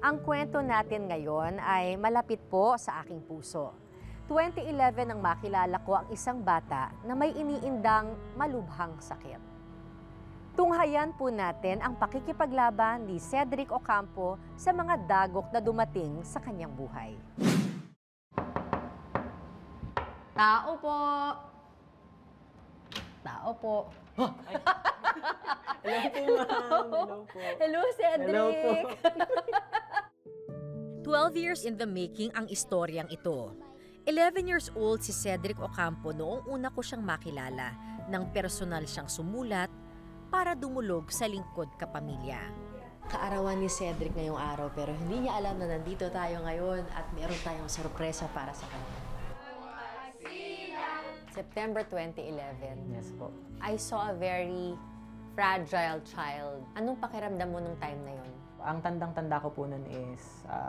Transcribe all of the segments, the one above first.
Ang kwento natin ngayon ay malapit po sa aking puso. 2011 nang makilala ko ang isang bata na may iniindang malubhang sakit. Tunghayan po natin ang pakikipaglaban ni Cedric Ocampo sa mga dagok na dumating sa kanyang buhay. Tao po! Tao po! Hello po, ma'am. Hello po. Hello, Cedric! Hello po. 12 years in the making ang istoryang ito. 11 years old si Cedric Ocampo noong una ko siyang makilala nang personal siyang sumulat para dumulog sa lingkod kapamilya. Kaarawan ni Cedric ngayong araw pero hindi niya alam na nandito tayo ngayon at meron tayong sorpresa para sa kanya. September 2011. Yes po. I saw a very fragile child. Anong pakiramdam mo nung time na yon? Ang tandang-tanda ko po nun is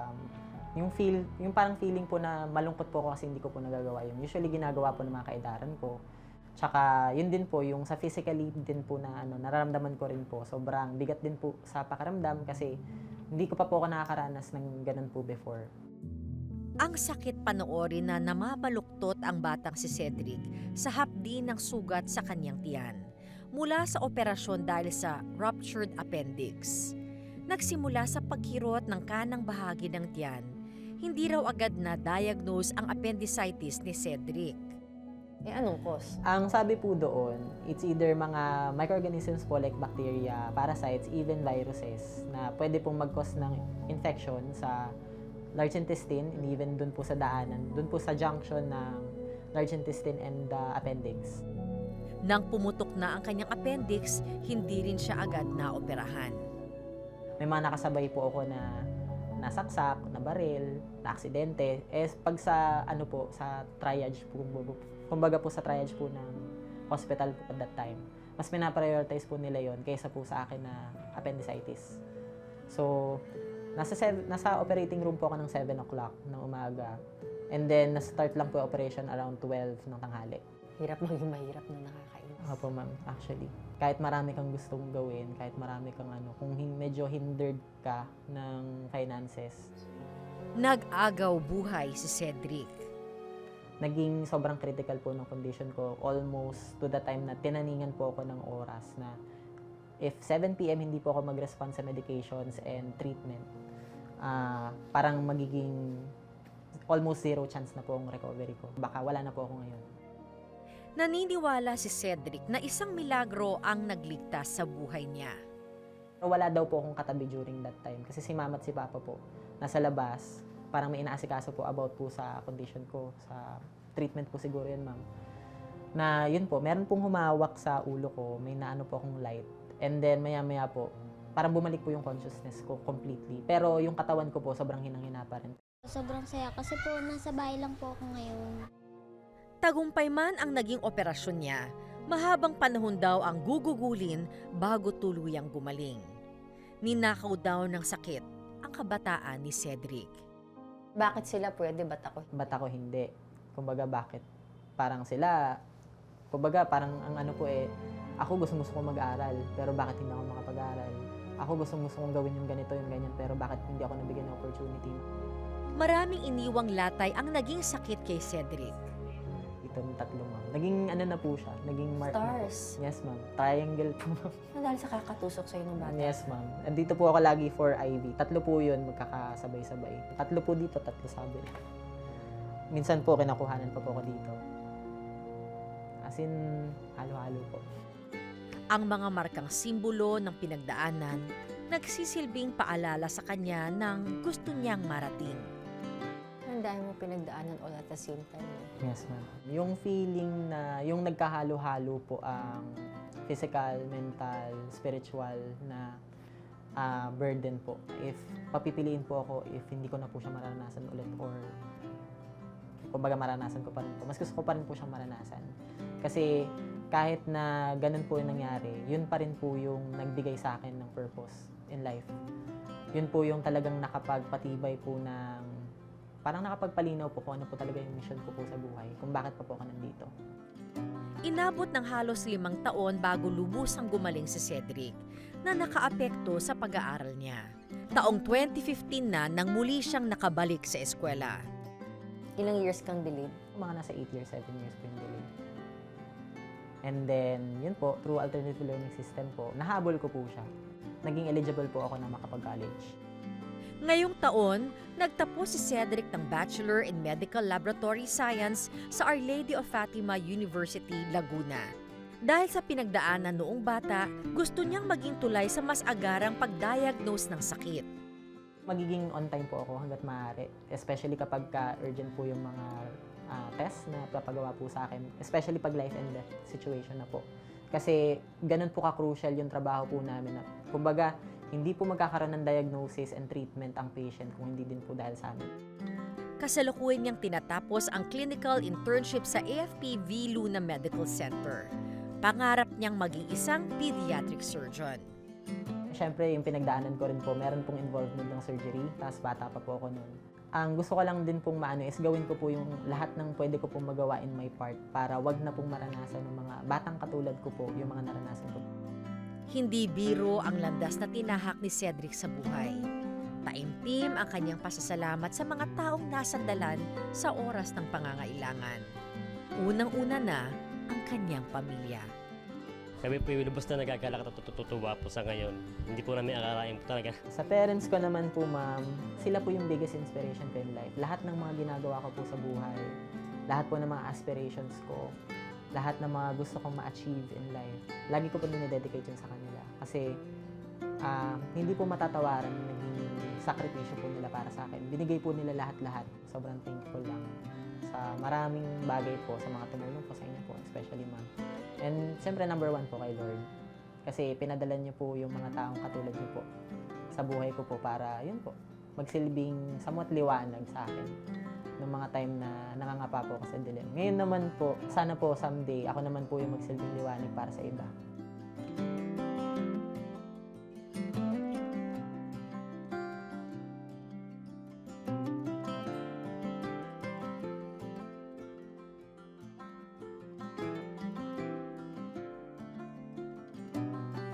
yung parang feeling po na malungkot po ako kasi hindi ko po nagagawa yun. Usually ginagawa po ng mga kaedaran ko. Tsaka yun din po, yung sa physically din po na nararamdaman ko rin po. Sobrang bigat din po sa pakiramdam kasi hindi ko pa po ako nakakaranas ng ganun po before. Ang sakit panoorin na namabaluktot ang batang si Cedric sa hapdi ng sugat sa kanyang tiyan mula sa operasyon dahil sa ruptured appendix. Nagsimula sa pagkirot ng kanang bahagi ng tiyan, hindi raw agad na-diagnose ang appendicitis ni Cedric. Anong cause? Ang sabi po doon, it's either mga microorganisms po like bacteria, parasites, even viruses na pwede pong mag-cause ng infection sa large intestine and even dun po sa daanan, dun po sa junction ng large intestine and the appendix. Nang pumutok na ang kanyang appendix, hindi rin siya agad na-operahan. May mga nakasabay po ako na nasaksak, na baril, na aksidente. Pag sa sa triage po, kumbaga po sa triage po ng hospital po at that time, mas pinaprioritize po nila yon kaysa po sa akin na appendicitis. So, nasa operating room po ako ng 7 o'clock ng umaga. And then, na-start lang po yung operation around 12 ng tanghali. Hirap maging mahirap na nakakainis. Opo, ma'am, actually. Kahit marami kang gustong gawin, kahit marami kang kung medyo hindered ka ng finances. Nag-agaw buhay si Cedric. Naging sobrang critical po ng condition ko almost to the time na tinaningan po ako ng oras na if 7 p.m. hindi po ako mag-respond sa medications and treatment, parang magiging almost zero chance na po ang recovery ko. Baka wala na po ako ngayon. Naniniwala si Cedric na isang milagro ang nagligtas sa buhay niya. Wala daw po akong katabi during that time kasi si mama at si papa po nasa labas. Parang may inaasikaso po about po sa condition ko, sa treatment po siguro yun, ma'am. Na yun po, meron pong humawak sa ulo ko, may naano po akong light. And then maya-maya po, parang bumalik po yung consciousness ko completely. Pero yung katawan ko po, sobrang hinang-hina pa rin. Sobrang saya kasi po nasa bahay lang po ako ngayon. Tagumpay man ang naging operasyon niya, mahabang panahon daw ang gugugulin bago tuluyang gumaling. Ninakaw daw ng sakit ang kabataan ni Cedric. Bakit sila pwede, ba't ako? Ba't ako hindi? Kumbaga, bakit? Parang sila, kumbaga, parang ang ako gusto ko mag-aaral, pero bakit hindi ako makapag-aaral? Ako gusto kong gawin yung ganito, yung ganyan, pero bakit hindi ako nabigyan ng opportunity? Maraming iniwang latay ang naging sakit kay Cedric. Itong tatlo, ma'am. Naging na po siya, naging mark. Stars? Yes, ma'am. Triangle po, ma'am. Dahil sa kakatusok sa'yo ng bata? Yes, ma'am. Andito po ako lagi for IV. Tatlo po yun, magkakasabay-sabay. Tatlo po dito, tatlo sabi. Minsan po, kinakuhanan pa po ako dito. As in, halo-halo po. Ang mga markang simbolo ng pinagdaanan, nagsisilbing paalala sa kanya ng gusto niyang marating. Ang dahil mo pinagdaanan all at the same time. Yes, ma'am. Yung feeling na, yung nagkahalo-halo po ang physical, mental, spiritual na burden po. If papipiliin po ako, if hindi ko na po siya maranasan ulit or kumbaga maranasan ko pa rin po. Mas gusto ko pa rin po siyang maranasan. Kasi kahit na ganun po yung nangyari, yun pa rin po yung nagbigay sa akin ng purpose in life. Yun po yung talagang nakapagpatibay po ng parang nakapagpalinaw po kung ano po talaga yung mission ko po sa buhay, kung bakit pa po ako nandito. Inabot ng halos 5 taon bago lubusang gumaling si Cedric na nakaapekto sa pag-aaral niya. Taong 2015 na nang muli siyang nakabalik sa eskwela. Ilang years kang delayed? Mga nasa 8 years, 7 years po yung delay. And then, yun po, through alternative learning system po, nahabol ko po siya. Naging eligible po ako na makapag-college. Ngayong taon, nagtapos si Cedric ng Bachelor in Medical Laboratory Science sa Our Lady of Fatima University, Laguna. Dahil sa pinagdaanan noong bata, gusto niyang maging tulay sa mas agarang pag-diagnose ng sakit. Magiging on time po ako hanggat maaari, especially kapag urgent po yung mga test na papagawa po sa akin, especially pag life and death situation na po. Kasi ganun po ka-crucial yung trabaho po namin. Kumbaga, hindi po magkakaroon ng diagnosis and treatment ang patient kung hindi din po dahil sa amin. Kasalukuyan niyang tinatapos ang clinical internship sa AFP-V Luna Medical Center. Pangarap niyang maging isang pediatric surgeon. Siyempre, yung pinagdaanan ko rin po, meron pong involvement ng surgery, tapos bata pa po ako noon. Ang gusto ko lang din pong maano is gawin ko po yung lahat ng pwede ko pong magawa in my part para wag na pong maranasan ng mga batang katulad ko po yung mga naranasan ko. Hindi biro ang landas na tinahak ni Cedric sa buhay. Taimtim ang kanyang pasasalamat sa mga taong nasandalan sa oras ng pangangailangan. Unang-una na ang kanyang pamilya. Kami po yung lubos na nagagalak at tututuwa po sa ngayon. Hindi po namin akalain po talaga. Sa parents ko naman po, ma'am, sila po yung biggest inspiration ko in life. Lahat ng mga ginagawa ko po sa buhay, lahat po ng mga aspirations ko, lahat ng mga gusto kong ma-achieve in life, lagi ko po dinededicate yun sa kanila. Kasi hindi po matatawaran yung naging sakripisyo po nila para sa akin. Binigay po nila lahat-lahat. Sobrang thankful lang sa maraming bagay po, sa mga tumulong po sa inyo po, especially ma'am. And siyempre number 1 po kay Lord. Kasi pinadala niyo po yung mga taong katulad niyo po sa buhay ko po para, yun po, magsilbing somewhat liwanag sa akin noong mga time na nangangapa po ako sa dilim. Ngayon naman po, sana po someday, ako naman po yung magsilbing liwanag para sa iba.